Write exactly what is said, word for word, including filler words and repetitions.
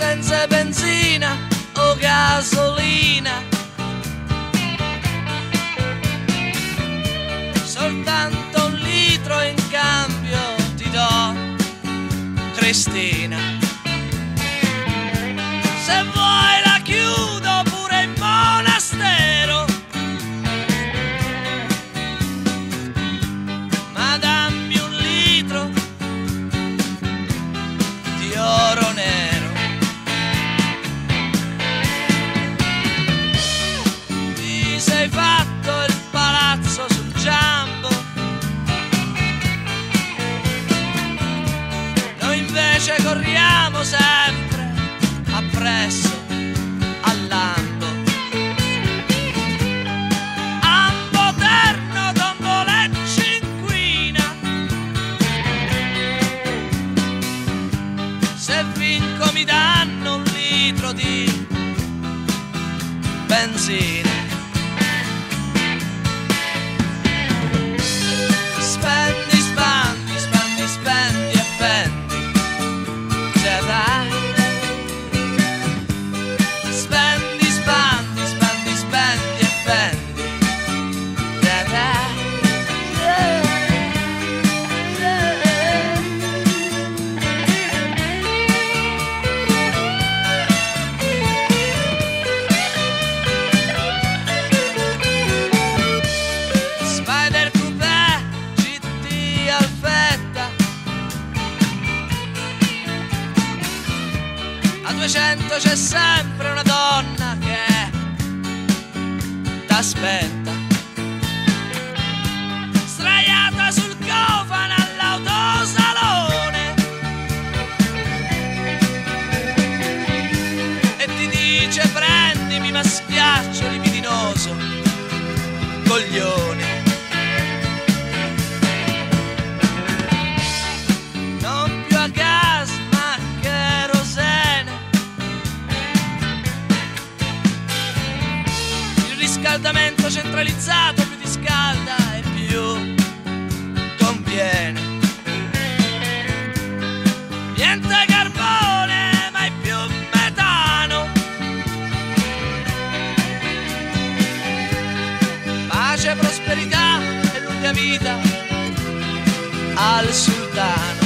senza benzina o gasolina, soltanto un litro in cambio ti do, Cristina. Se vuoi la chiudo pure in monastero, ma dammi un litro di oro nero. Ti sei fatto il palazzo sul Giambo, noi invece corriamo sempre appresso al lambo. Ambo terno, Tombolecci inquina, se vinco mi danno un litro di benzina. Spendi, spandi, spandi, spendi e fendi, te dai. Spendi, spandi, spandi, spendi e fendi, te dai. Spider Coupé, G T Alfetta, a duecento c'è sempre una donna che t'aspetta, sdraiata sul cofano all'autosalone, e ti dice prendimi ma schiaccio libidinoso coglione. Non più a gas ma kerosene, il riscaldamento centralizzato più ti scalda e più conviene. Niente carbone mai più metano, pace, prosperità e lunga vita al sultano.